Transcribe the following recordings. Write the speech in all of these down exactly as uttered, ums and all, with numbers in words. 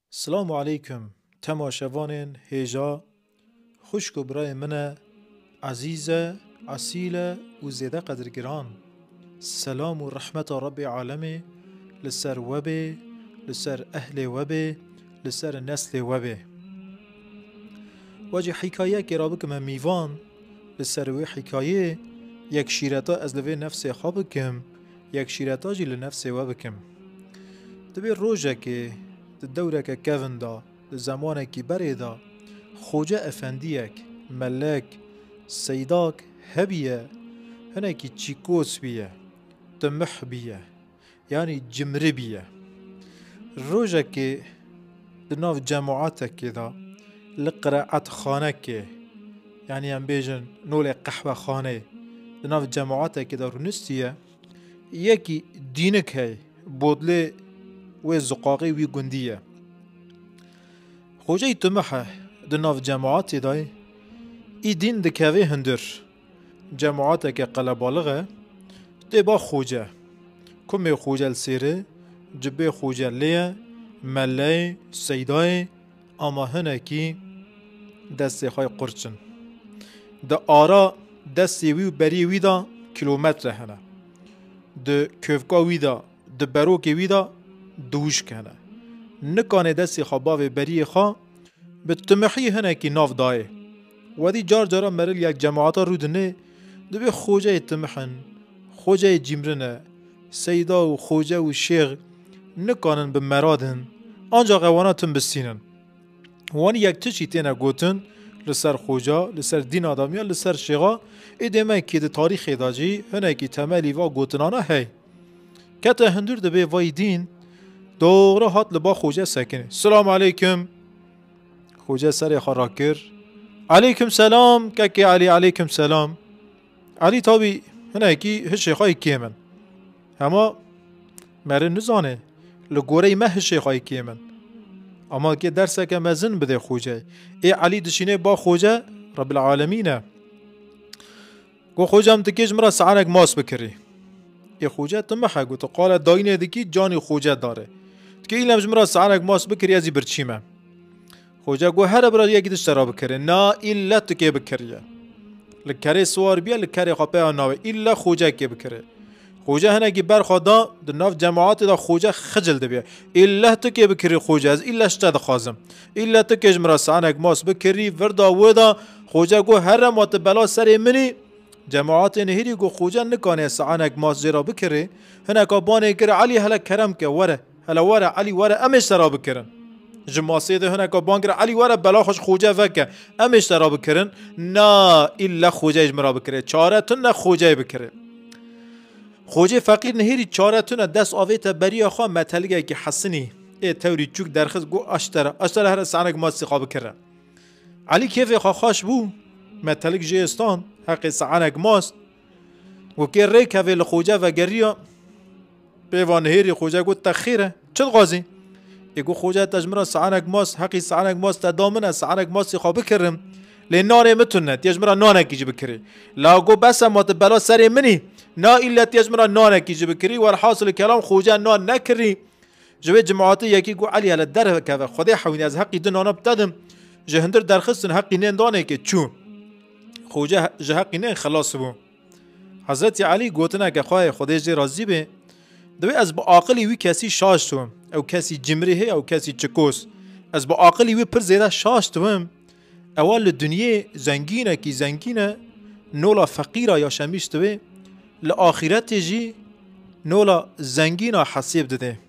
السلام علیکم تماشاوان هیجا خوشک برای من عزیز اصیل و زیده قدرگران. سلام و رحمت رب عالمی لسر وبه لسر اهل وبه لسر نسل وبه. واجه حکایه که را بکم میوان لسر وی حکایه یک شیرتا از لوی نفس خواب بکم، یک شیرتا جی لنفس و بکم. دبی روژه که دوره که کون دا زمانه که بره دا خوجه افندیک ملک سیداک هبیه هنه که چیکوس بیه تمح بیه یعنی جمره بیه. روژه که دناف جماعت که دا لقراعت خانه که یعنی هم بیجن نول قحوه خانه دناف جماعت که دا رونستیه یکی دینک هی بودله و زقاقی وی گندیه. خوجه تمحه دناف جماعت دای ای دین دکوه هندر جماعت که قلبالغه دی با خوجه کمی خوجه السیره جبه خوجه لیه ملی سیدای اما هنه کی دستی خواهی قرچن ده آرا دستی وی و بری وی دا کیلومتر هنه ده کفکا وی دا ده بروک وی دا دوش کنه نکانه دستی خواباوی بری خواه به تمحی هنه کی ناف دایه و دی جار جارا مرل یک جماعتا رو دنه دو خوجه تمحن خوجه جیمرنه سیدا و خوجه و شیغ نکانن به مرادن آنجا قوانا تن بستینن وانی یک تشی تینه گوتن لسر خوجه لسر دین آدمیا لسر شیغا ایدمه که ده تاریخ داجی هنه کی تمالی و گوتنانا هی کتا هندور دبی وای دین دوره هات لبا خوجه سکنه. سلام علیکم خوجه سر خرا کر علیکم سلام که علی علیکم سلام علی تابی هنه کی هشی خواهی که من اما مره نزانه لگوره مه هشی خواهی که من اما که درسه که مزن بده خوجه ای علی دشینه با خوجه رب العالمینه گو خوجه هم تکیش مرا سعانک ماس بکری ای خوجه تمحه گو تو قال داینه دکی جانی خوجه داره که ایلمش مرا سعانک ماس بکری ازی برچیمه خوجه گو هر برای یکی دشت را بکره نا ایلا تو که بکریه لکره سوار بیا لکره خوابه آناوه ایلا خوجه که بکره خوجه هنه که برخوادا در ناف جماعات دا خوجه خجل ده بیا ایلا تو که بکری خوجه از ایلا شتا ده خوازم ایلا تو که جمرا سعانک ماس بکری وردا ودا خوجه گو هر مات بلا سر منی جماعات نهیری گو خوجه نکانه سعانک ماس جرا بکره هنه که بانه کره علی هلا کرم که وره هلا وره علی وره امش سرا بکرن جماسي ده هناك بانكر علي ورا بلا خوش خوجه فكه امش ترى بكرن نا الا خوجه اجمرا بكره چارتن خوجه بكره خوجه فقير نهيري چارتن دست اويت بريا خو متلگه کی حسني اي توري چوك درخص گو اشتر اشتر هر سانك ما سيقا بكره علي كيف خو خوش بو متلگ جيستان حق سانك ماست وكير كيف الخوجه وگريا بيوان هيري خوجه گو تخيره چل غازي يقول خوجه تجمرا سعانك ماس حقي سعانك ماس تدامنا سعانك ماس يخا بكرم لنار متنت يجمرا نانك يجي بكري لا جو بس ما تبلا سري مني نا الا تجمرا نانك يجي بكري والحاصل الكلام خوجه نان نكري جوي جماعتي يكي جو علي على الدر كذا خدي حويني از حقي دنانا بتدم جهندر درخصن حقي نين دانه كي چو خوجه جحقي نين خلاص بو حضرت علي گوتنا که خواه خدای جي راضي به دوی از با عاقلی وی کسی شاشتم او کسی جمری هی او کسی چکوس از با عاقلی وی پر زیده شاشتم اول دنیا زنگینه کی زنگینه نولا فقیره یا شمیشتوه لآخرت جی نولا زنگینه حسیب دده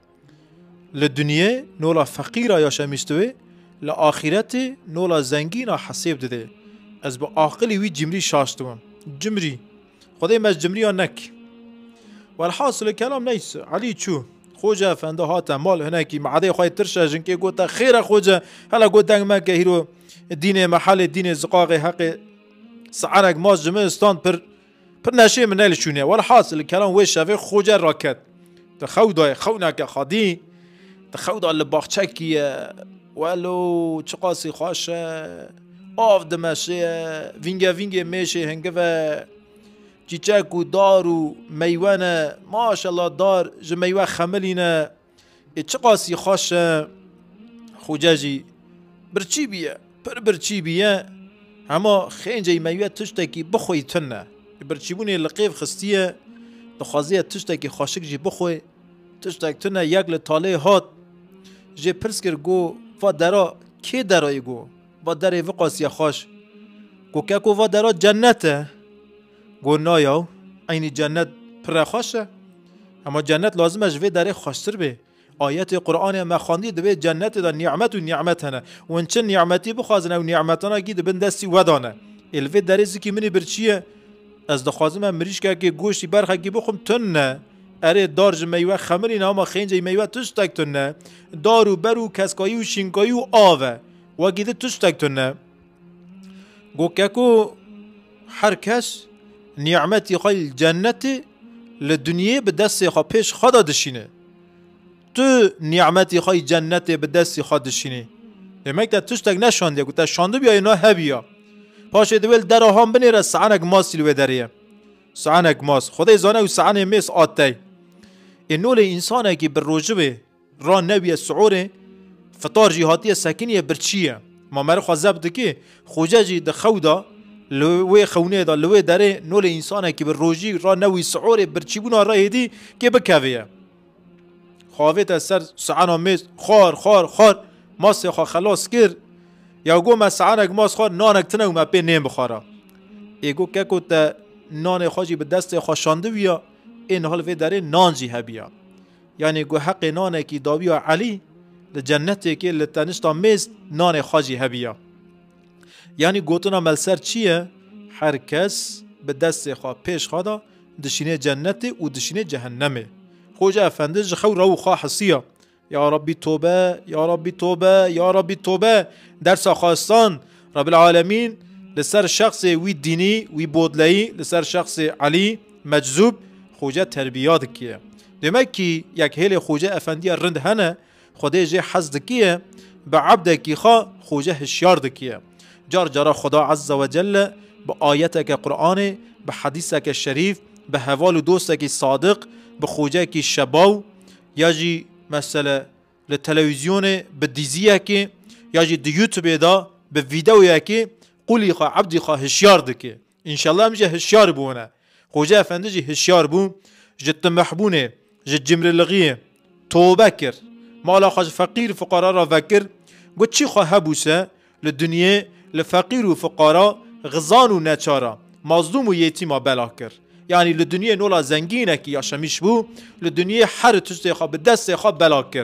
لدنیا نولا فقیره یا شمیشتوه لآخرت نولا زنگینه حسیب دده از با عاقلی وی جمری شاشتم جمری خدای مج جمری ها نک والحاصل الكلام ليس علي شو خوجه فنده هات مال هناك معدي خوي ترشا جنكي قلت خير خوجه هلا قلت ما كهيرو الدين محل الدين زقاقي حق سعرك ماس جمستان بر بر ناشي من نال شونيه والحاصل الكلام وش شافي خوجه راكت تخودا خونك خادي تخودا اللي باخشكي ولو تشقاسي خاش اوف دمشي فينجا فينجا ماشي هنگه چیچک و دار و میوانه ماشالله دار جو میوه خملینه چه قاسی خوش خوجه جی برچی بیه پر برچی بیه اما خینجه میوه تشتکی بخوی تنه برچی بونه لقیف خستیه دخوازیه تشتکی خاشک جی بخوی تشتک تنه یک لطاله هات جی پرس کر گو و درا کی درای گو و دره وقاسی خوش گو که گو و درا جنته گو نایاو اینی جنت پر خوشه اما جنت لازمه جوه داره خوشتر به آیت قرآن ما خواندی دوی جنت دا نعمت و نعمت هنه و انچه نعمتی بخوازنه و نعمتانا گید بین دستی ودانه الوی داره زکی منی برچیه از دخوازم مریش که که گوشتی برخه که بخوم تنه اره دارج میوه خمری نه اما خینجه میوه تشتک تنه دارو برو کسکایی و شینکایی و آوه و گیده تشتک تنه گو که هر کس نعمتی خواهی جنت لدنیا به دست خواه پیش خدا دشینه تو نعمتی خواهی جنت به دست خواه دشینه demek تا تشتک نشانده گو تا شانده بیایی نه هبیا پاشه دویل در هم بنیره سعنک ماسی لوی دریه سعنک ماس خدای زانه و سعنه میس آتی اینول انسانه که بر روجبه را نبیه سعوره فطار جهاتی سکنیه برچیه ما مره خواه زبده که خوجه جی دخودا لوی خونه دا لوی داره نول انسانه که بر روجی را نوی سعوره برچی بونا را هدی که بکویه خواهیت از سر سعنه میس خار خار خار ماسی خواه خلاص کرد یا گو ما سعنک ماس خور نانک تنه و ما پی نیم بخواره ایگو که که تا نان خواهی به دست خواه شانده بیا این حال وی داره نان جی هبیا یعنی گو حق نانه کی داویا علی لجنته که لتنشتا میز نان خواهی هبیا یعنی گوتنا ملسر چیه؟ هر کس به دست خواه پیش خواهد دشینه جنته و دشینه جهنمه خوجه افنده جخو رو خواه حسیه یا ربی توبه یا ربی توبه یا ربی توبه درس خواستان رب العالمین لسر شخص وی دینی وی بودلایی لسر شخص علی مجذوب خوجه تربیات کیه demek ki یک هیل خوجه افندی رند هنه خدا جه حزد کیه به عبد کی خوا خوجه هشیار دکیه جار جارا خدا عز و جل به آیت که قرآن به حدیث که شریف به حوال و دوست که صادق به خوجه کی شباو یا جی مثلا لتلویزیون به دیزیه که یا جی دی یوتیوب دا به ویدیویه که قولی خواه عبدی خواه هشیار دکه انشالله همجه هشیار بونه خوجه افنده جی هشیار بون جد محبونه جد جمر لغیه توبه کر مالا خواه فقیر فقرا را وکر گو چی خواه بوسه لدنیا لفقیر و فقرا غزان و نچارا مظلوم و یتیما بلا کر یعنی لدنیا نولا زنگینه که یا شمیش بو لدنیا هر تشتی خواه به دست خواه بلا کر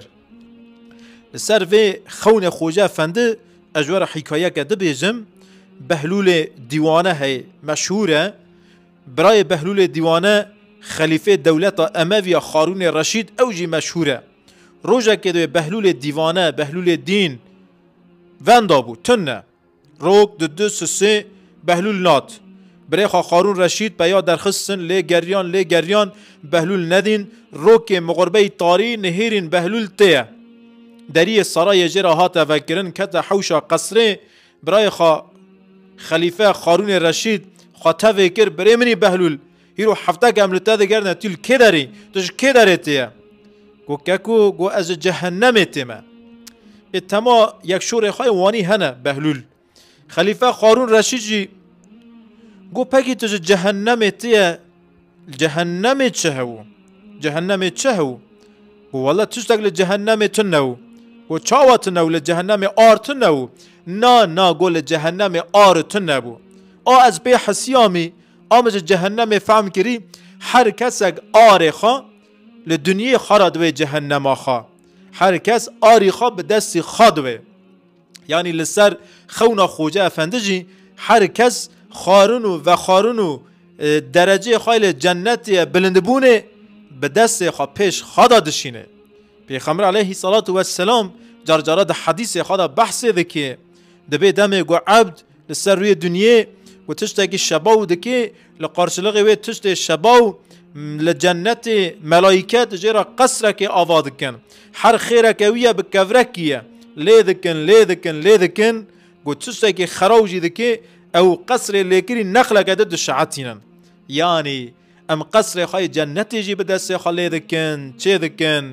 سر و خون خوجه افنده اجوار حکایه که ده بیجم بهلول دیوانه های مشهوره برای بهلول دیوانه خلیفه دولت اموی خارون رشید اوجی مشهوره روژه که دوی بهلول دیوانه بهلول دین وندا بود تنه روک دو دو سه بهلول نات برای خواه خارون رشید بیا درخستن لی گریان لی گریان بهلول ندین روک مغربه تاری نهیرین بهلول تیه دری سرای جرا هات وکرن کت حوشا قصره برای خواه خلیفه خارون رشید خواه تفکر برای منی بهلول هیرو هفته که عملتا دگرنه تیل که داری؟ توش که داری تیه؟ گو ککو گو از جهنم تیمه اتما یک شور خواه وانی هنه بهلول خلیفه خارون رشید جی گو پکی توش جهنم تیه جهنم چه هو؟ جهنم چه هو؟ گو والله توش تک جهنم تنو گو چاوا تنو لجهنم آر تنو نا نا گو لجهنم آر تنو آ از بی حسیامی آمج جهنم فهم کری هر کس اگ آر خوا لدنیا خراد و جهنم خوا هر کس آری خوا به دست خاد یعنی لسر خونا خوجه افندجی هر کس خارونو و خارونو درجه خایل جنت بلندبونه به دست خوا پیش خدا دشینه پیغمبر علیه الصلاة و السلام جرجره ده حدیث خدا بحثه ده که دبی دمه گو عبد لسر روی دنیا و تشتاقی شباو دکی لقارشلقی وی تشت شباو لجنت ملائکت جرا قصره که آواد کن هر خیره که ویه بکورکیه لیدکن لیدکن لیدکن گو تشتاقی خراوجی دکی او قصر لیکری نخله که دو شعاتینن یعنی ام قصر خواهی جنتی جی بدسته خوا لیدکن چه دکن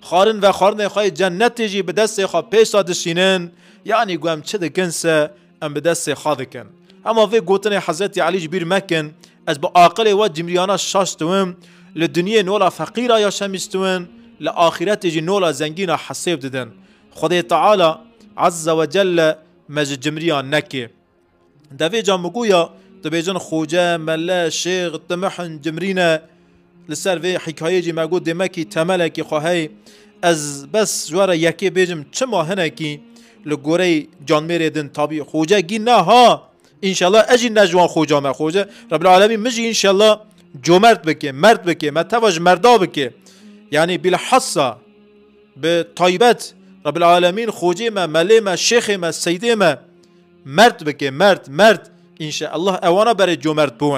خارن و خارن خواهی جنت جی به دست خواه پیش دشینن یعنی گوهم چه دکن سه ام به دست خواه دکن اما وی گوتن حضرت علی جبیر مکن از با عاقل و جمریانا شاشتوم لدنیا نولا فقیرا یا شمیستوم لآخرت جی نولا زنگینا حسیب ددن خدای تعالی عز و جل مج جمریان نکی دوی جا مگویا دبیجن خوجه مله شیخ تمحن جمرینه لسر وی حکایه جی مگو دمکی تمله کی خواهی از بس جواره یکی بیجم چه ماهنه کی لگوره جان میره دن تابی خوجه گی نه ها انشالله اجی نجوان خوجه ما خوجه رب العالمین مجی انشالله جمرد بکه مرد بکه متوج مردا بکه یعنی بالحصه به طایبت رب العالمین خوجه ما مله ما شیخ ما سیده ما مرد بکه مرد مرد انشاءالله اوانا برای جمرد بون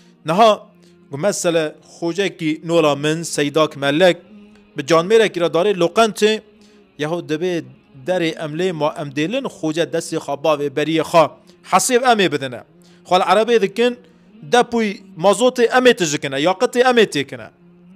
نها مثلا خوجه کی نولا من سیداک ملک به جان میره که را داره لقنت یهو دبه در امله ما امدیلن خوجه دستی خوابا و بری خواه حسیب امه بدنه خوال عربی دکن دپوی مازوت امه تجکنه یا قط امه تکنه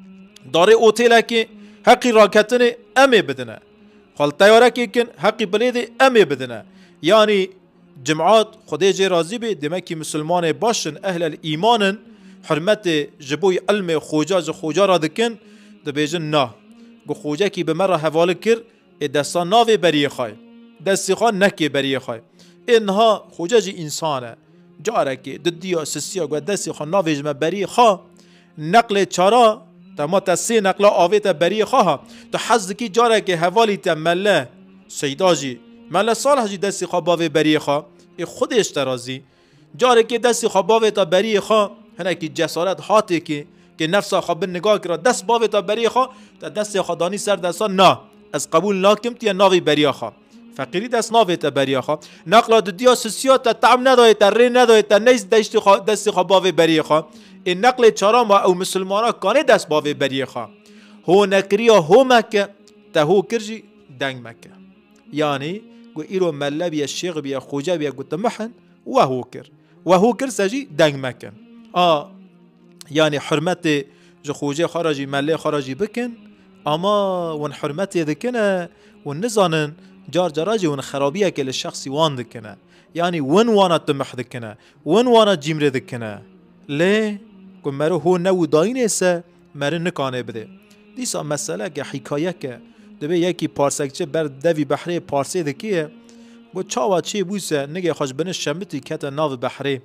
داره اوتیله که حقی راکتن امه بدنه خوال تیاره که کن حقی بلید امه بدنه یعنی جماعات خدای جی راضی به دمکی مسلمان باشن اهل الایمانن حرمت جبوی علم خوجا ج خوجا را دکن دبیجن نه گو خوجا کی به مرا حواله کر دستا ناوی بری خواه دستی خواه نکی بری خواه اینها خوجا جی انسانه جاره که ددیا سسیا گو دستی خواه ناوی جمع بری خواه نقل چارا تا ما تا سی نقل آوی تا بری خواه تا حض کی جاره که حوالی تا مله سیدا جی مله صالح جی دستی خواه باوی بری خواه ای خودش ترازی جاره که دستی خواه باوی تا بری خواه هنه که جسارت حاتی که که نفسا خواه بن نگاه کرا دست باوی تا بری خواه تا دستی خواه دانی سر دستا نه از قبول ناکم تیا ناوی بری خواه فقیری دست ناوی تا بری خواه نقلا دیا سسیات تا تعم ندای تا ری ندای تا نیز دستی خواه دستی خواه باوی بری خواه این نقل چارا ما او مسلمانا کانه دست باوی بری خواه هو نکریا هو مکه تا هو کرجی دنگ مکه یعنی گو ایرو مله بیا شیخ بیا خوجه بیا گو تمحن و هو کر و هو کر سجی دنگ مکن آه یعنی حرمت جو خوجه خارجی مله خارجی بکن اما ون حرمت دکنه ون نزانن جار جراجی ون خرابیه که لشخصی وان دکنه یعنی ون وانا تمح دکنه ون وانا جیمره دکنه لی که مرو هو نو داینه سه مرو نکانه بده دیسا مسئله که حکایه که دبی یکی پارسکچه بر دوی بحری پارسی دکیه گو چاوا چی بوسه نگه خوش بنش شمتی کت ناو بحری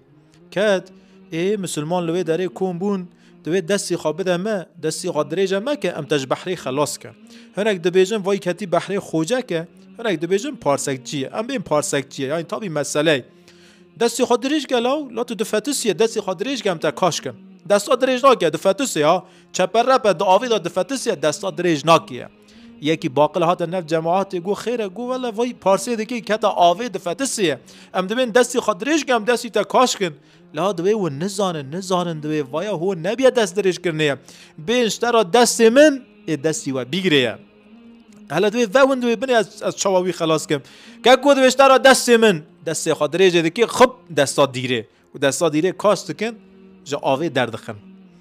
کت ای مسلمان لوی داره کون بون دوی دستی خواب بده ما دستی خواب دریجه ما که امتج بحری خلاص که هنک دبیجن وای کتی بحری خوجه که هنک دبیجن پارسکچیه ام بین پارسکچیه یعنی تابی مسئله دستی خواب دریج گلاو لا تو دفتسیه دستی خواب دریج گم تا کاش کم دستا دریج ناکیه دفتسیه ها چپر رپ دعاوی دا دفتسیه دستا دریج ناکیه یکی باقل هات نف جماعت گو خیره گو ولی وای پارسی دکی کتا آوی دفتسیه ام دبین دستی خدریش کم دستی تا کاش کن لا دوی و نزانن نزانن دوی وایا هو نبیه دست دریش کرنه بینشتر دست من دستی و بگیره حالا دوی وون دوی بنی از از چواوی خلاص کم که گو دویشتر دست من دستی خدریش دکی خب دستا دیره و دستا دیره کاش کن جا آوی دردخن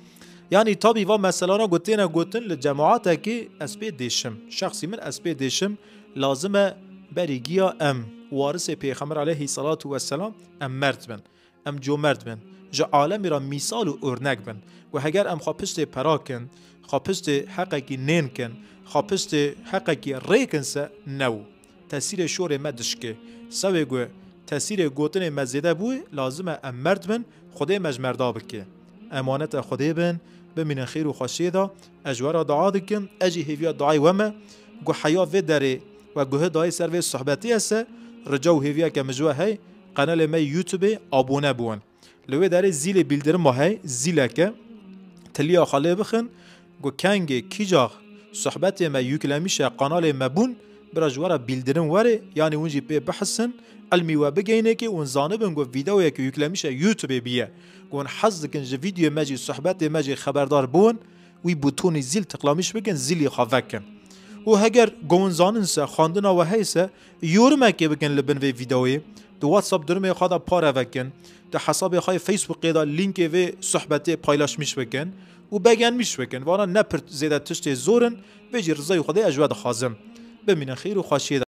یعنی تابی و مثلا را گوتین گوتن لجماعت که اسبی دیشم شخصی من اسبی دیشم لازمه بریگیا ام وارث پیغمبر علیه الصلاة و السلام ام مرد بن ام جو مرد بن جا عالمی را مثال و ارنک بن و اگر ام خواپشت پراکن خواپشت حقی نین کن خواپشت حقی ریکن سه نو تاثیر شور مدشکه سوی گو تاثیر گوتن مزیده بوی لازمه ام مرد بن خدای مجمردا بکه امانت خدای بن بمن خیر و خوشی دا اجوار دعا دکن اجی هیویا دعای ومه گو حیا و داره و گوه دعای سر و صحبتی است رجاو هیویا که مجوه های قنال ما یوتیوب آبونه بون لوی داره زیل بیلدر ما های زیله که تلیا خاله بخن گو کنگ کیجاغ صحبت ما یوکلمیشه قنال ما بون برا جوارا بیلدرن وره یعنی اونجی پی بحثن علمی و بگینه که اون زانبن گو ویدئویی که یوکلمیشه یوتیوب بیه گون حظ دکن جو ویدیو ماجی صحبت ماجی خبردار بون وی بوتونی زیل تقلامیش بکن زیلی خواهکن و اگر گون زاننسه خواندنا و هیسه یورمه که بکن لبن وی ویدئوی دو واتساپ درمه خواهد پاره وکن دو حساب خواهی فیسبوک قیدا لینک وی صحبت پایلاش میش بکن و بگن میشوکن وانا نپرت زیده تشتی زورن بجی رضای خدای اجواد خازم بمینه خیر و خوشیه